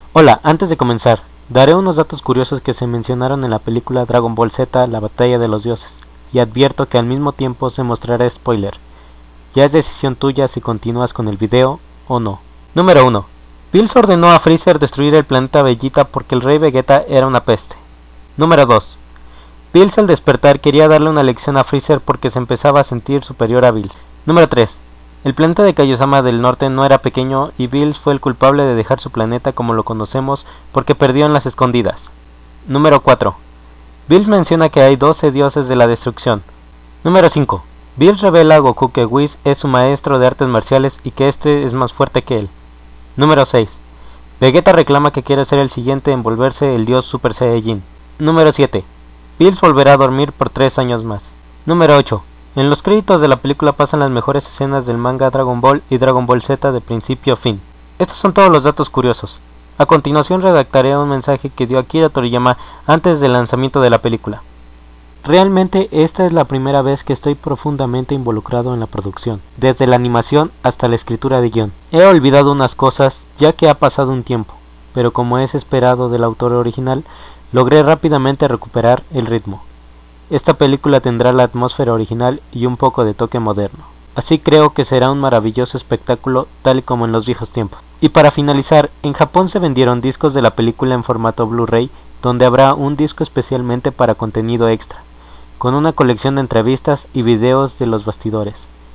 Hola, antes de comenzar, daré unos datos curiosos que se mencionaron en la película Dragon Ball Z, la batalla de los dioses, y advierto que al mismo tiempo se mostrará spoiler. Ya es decisión tuya si continúas con el video o no. Número 1. Bills ordenó a Freezer destruir el planeta Vegeta porque el rey Vegeta era una peste. Número 2. Bills al despertar quería darle una lección a Freezer porque se empezaba a sentir superior a Bills. Número 3. El planeta de Kaiosama del Norte no era pequeño y Bills fue el culpable de dejar su planeta como lo conocemos porque perdió en las escondidas. Número 4. Bills menciona que hay 12 dioses de la destrucción. Número 5. Bills revela a Goku que Whis es su maestro de artes marciales y que este es más fuerte que él. Número 6. Vegeta reclama que quiere ser el siguiente en volverse el dios Super Saiyajin. Número 7. Bills volverá a dormir por 3 años más. Número 8. En los créditos de la película pasan las mejores escenas del manga Dragon Ball y Dragon Ball Z de principio a fin. Estos son todos los datos curiosos. A continuación redactaré un mensaje que dio Akira Toriyama antes del lanzamiento de la película. Realmente esta es la primera vez que estoy profundamente involucrado en la producción, desde la animación hasta la escritura de guión. He olvidado unas cosas ya que ha pasado un tiempo, pero como es esperado del autor original, logré rápidamente recuperar el ritmo. Esta película tendrá la atmósfera original y un poco de toque moderno. Así creo que será un maravilloso espectáculo tal y como en los viejos tiempos. Y para finalizar, en Japón se vendieron discos de la película en formato Blu-ray, donde habrá un disco especialmente para contenido extra, con una colección de entrevistas y videos de los bastidores,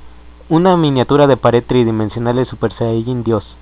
una miniatura de pared tridimensional de Super Saiyajin Dios,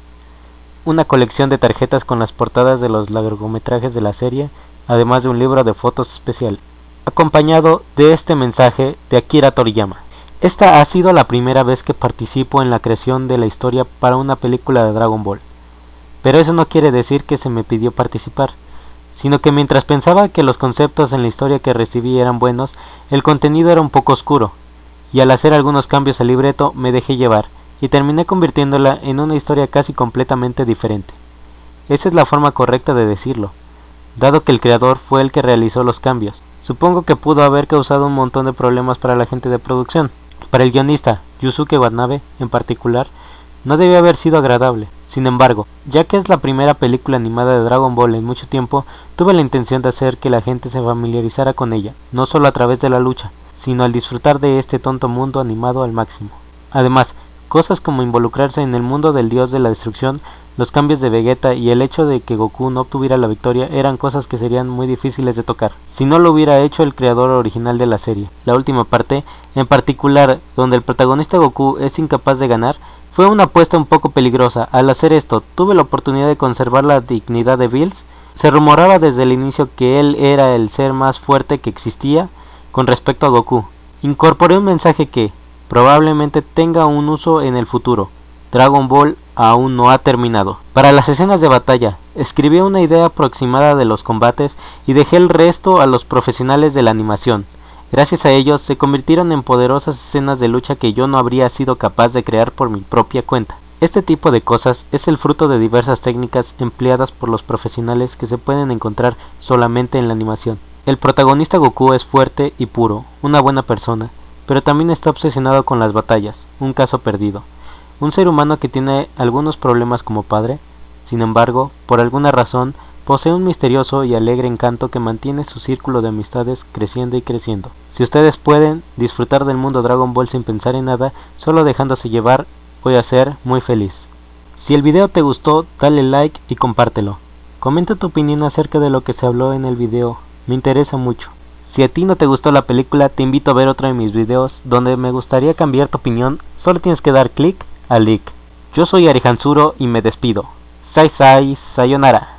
una colección de tarjetas con las portadas de los largometrajes de la serie, además de un libro de fotos especial, acompañado de este mensaje de Akira Toriyama. Esta ha sido la primera vez que participo en la creación de la historia para una película de Dragon Ball, pero eso no quiere decir que se me pidió participar, sino que mientras pensaba que los conceptos en la historia que recibí eran buenos, el contenido era un poco oscuro, y al hacer algunos cambios al libreto me dejé llevar, y terminé convirtiéndola en una historia casi completamente diferente. Esa es la forma correcta de decirlo, dado que el creador fue el que realizó los cambios. Supongo que pudo haber causado un montón de problemas para la gente de producción. Para el guionista, Yusuke Watanabe, en particular, no debió haber sido agradable. Sin embargo, ya que es la primera película animada de Dragon Ball en mucho tiempo, tuve la intención de hacer que la gente se familiarizara con ella, no solo a través de la lucha, sino al disfrutar de este tonto mundo animado al máximo. Además, cosas como involucrarse en el mundo del dios de la destrucción, los cambios de Vegeta y el hecho de que Goku no obtuviera la victoria eran cosas que serían muy difíciles de tocar, si no lo hubiera hecho el creador original de la serie. La última parte, en particular, donde el protagonista Goku es incapaz de ganar, fue una apuesta un poco peligrosa. Al hacer esto, tuve la oportunidad de conservar la dignidad de Bills. Se rumoraba desde el inicio que él era el ser más fuerte que existía con respecto a Goku. Incorporé un mensaje que probablemente tenga un uso en el futuro. Dragon Ball aún no ha terminado. Para las escenas de batalla, escribí una idea aproximada de los combates y dejé el resto a los profesionales de la animación. Gracias a ellos se convirtieron en poderosas escenas de lucha que yo no habría sido capaz de crear por mi propia cuenta. Este tipo de cosas es el fruto de diversas técnicas empleadas por los profesionales que se pueden encontrar solamente en la animación. El protagonista Goku es fuerte y puro, una buena persona, pero también está obsesionado con las batallas, un caso perdido. Un ser humano que tiene algunos problemas como padre, sin embargo, por alguna razón, posee un misterioso y alegre encanto que mantiene su círculo de amistades creciendo y creciendo. Si ustedes pueden disfrutar del mundo Dragon Ball sin pensar en nada, solo dejándose llevar, voy a ser muy feliz. Si el video te gustó, dale like y compártelo. Comenta tu opinión acerca de lo que se habló en el video, me interesa mucho. Si a ti no te gustó la película, te invito a ver otro de mis videos donde me gustaría cambiar tu opinión, solo tienes que dar clic al link. Yo soy Arihansuro y me despido. Sayonara.